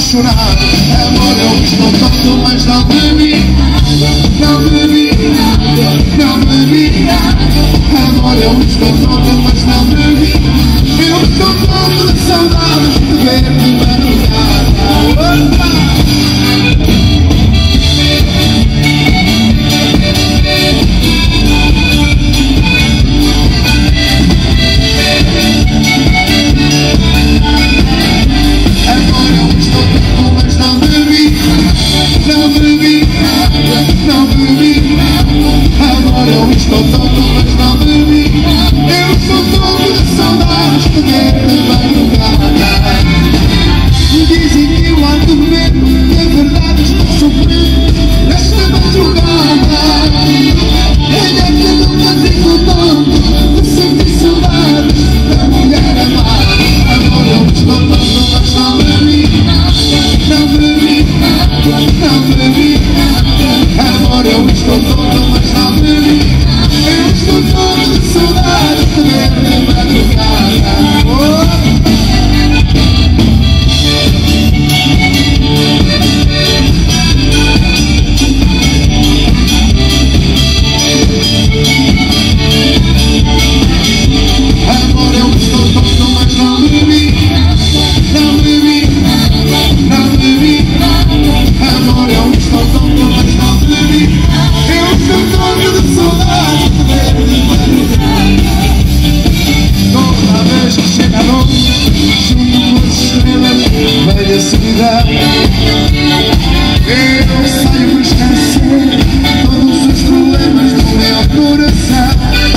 chorar. Amor, eu estou tonto, mas não bebi. Não bebi, não bebi. Amor, eu estou tonto, mas não bebi. Eu estou tonto de saudades de ver de madrugada. Agora eu estou tonto, mas não bebi. Eu estou tonto de saudades de ver de madrugada. Me dizem que eu ando de medo, na verdade estou sofrendo nesta madrugada. Olha que eu nunca fico tonto de sentir saudades da mulher amada. Agora eu estou tonto, mas não bebi. Não bebi, não bebi. Agora eu estou tonto, mas não bebi. Eu estou tonto de saudade de ver de madrugada. Agora eu estou tonto, mas não bebi. Não bebi, não bebi. Agora eu estou tonto, mas não bebi. Eu estou tonto de saudade de ver de madrugada. Toda vez que chega a noite, junto com as estrelas, veio a solidão. Eu saio para esquecer todos os problemas do meu coração.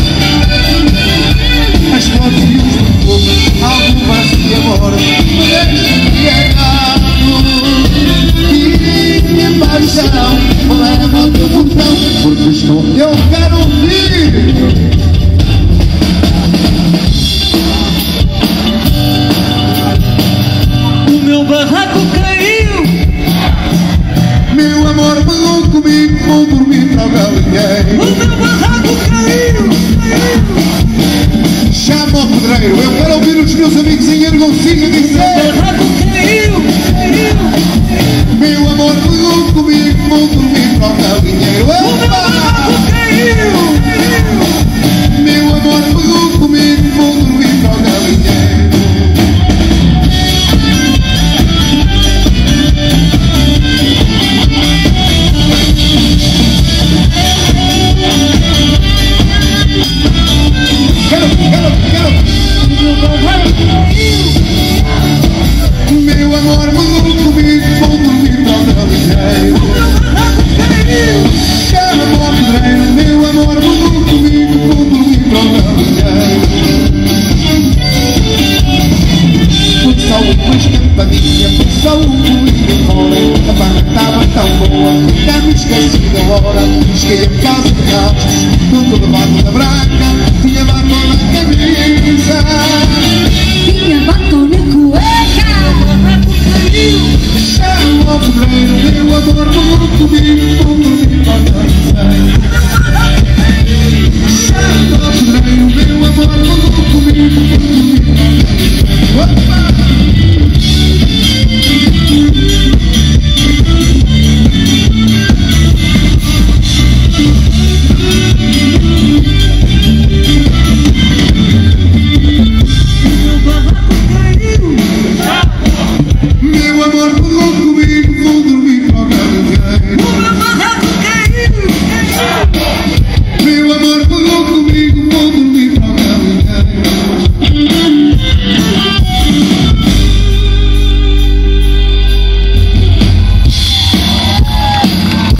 As fotos e os perfumes, algumas de amor, me deixam embriagado. E minha paixão leva ao teu botão, porque estou, eu quero ouvir. O meu barraco caiu. Meu amor pegou comigo, vou dormir para o galinheiro. O meu barraco caiu. Chama o pedreiro, eu quero ouvir os meus amigos em Ergoncinho dizer. O meu barraco caiu. Meu amor pegou comigo, vou dormir para o galinheiro. O meu barraco caiu. Meu amor pegou comigo, vou dormir para o galinheiro. Quero. O meu barraco caiu. Meu amor pegou comigo, vou dormir para o galinheiro. O meu barraco caiu. Chama o pedreiro, meu amor pegou comigo, vou dormir para o galinheiro. Foi só uma escampadinha, foi só um bolinho fora. A barra estava tão boa, já me esqueci da hora. Cheguei a casa de calças, tudo debaixo da branca. Tinha batom na camisa, Tinha batom na cueca. O barraco caiu. chama o pedreiro, meu amor pegou comigo,